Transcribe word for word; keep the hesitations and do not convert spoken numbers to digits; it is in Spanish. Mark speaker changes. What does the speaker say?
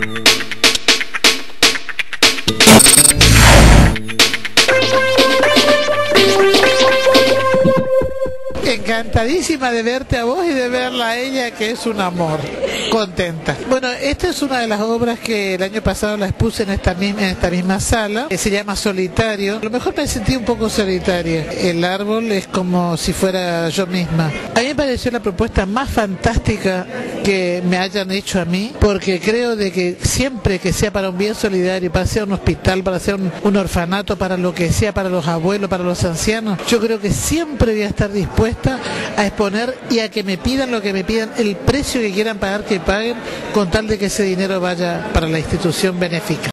Speaker 1: Encantadísima de verte a vos y de verla a ella, que es un amor. Contenta. Bueno, esta es una de las obras que el año pasado la expuse en esta misma, en esta misma sala, que se llama Solitario. A lo mejor me sentí un poco solitaria. El árbol es como si fuera yo misma. A mí me pareció la propuesta más fantástica que me hayan hecho a mí, porque creo de que siempre que sea para un bien solidario, para ser un hospital, para ser un, un orfanato, para lo que sea, para los abuelos, para los ancianos, yo creo que siempre voy a estar dispuesta a exponer y a que me pidan lo que me pidan, el precio que quieran pagar, que paguen, con tal de que ese dinero vaya para la institución benéfica.